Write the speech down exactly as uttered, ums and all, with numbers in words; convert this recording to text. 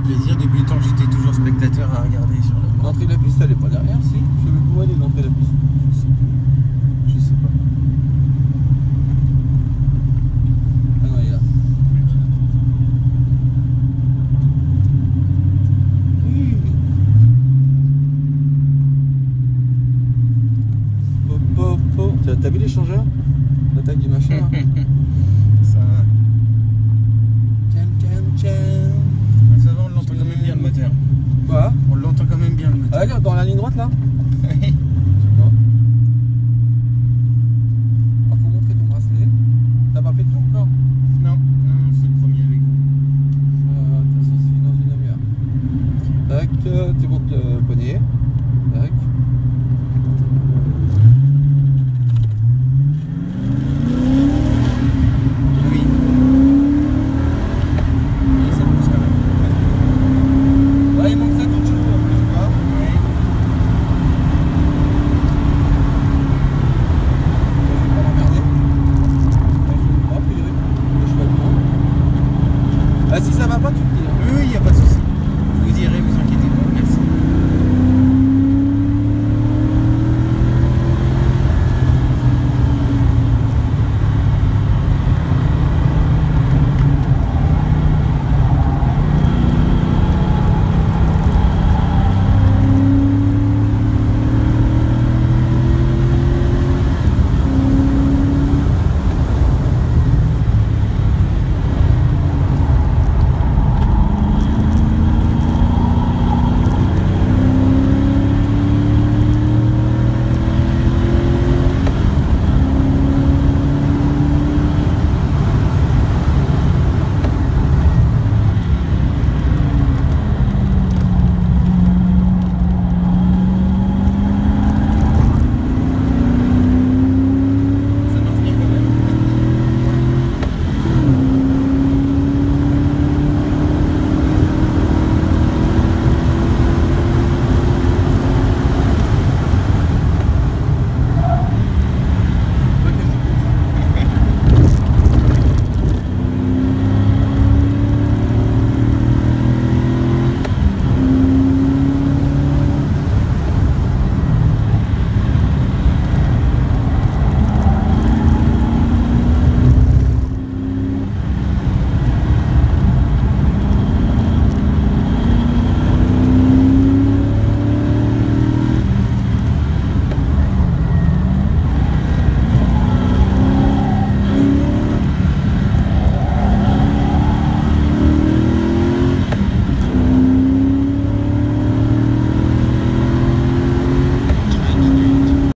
plaisir. Depuis le temps que j'étais toujours spectateur à regarder sur le... L'entrée de la piste, elle est pas derrière, si. Je sais même pas où elle est, l'entrée de la piste. Je sais pas. Ah non, elle est là. T'as vu l'échangeur? La taille du machin là? Ça... Tchan, tchan, tchan. Ça va, on l'entend quand même bien le moteur. Quoi? On l'entend quand même bien le moteur. Ah, regarde, dans la ligne droite là? Oui. Non. Ah, faut montrer ton bracelet. T'as pas fait de tour encore? Non, non, non, c'est le premier avec vous. Euh, de toute façon, c'est fini dans une demi-heure. Tac, euh, tu montes le poignet. Tac. Oui. Et ça pousse quand même. Ouais, il manque cinquante chevaux en plus, quoi. Oui. Je vais pas l'emmerder. Ah, a priori, le cheval de monde. Ah, si ça va pas, tu me dis. Hein. Oui, oui, il n'y a pas de souci.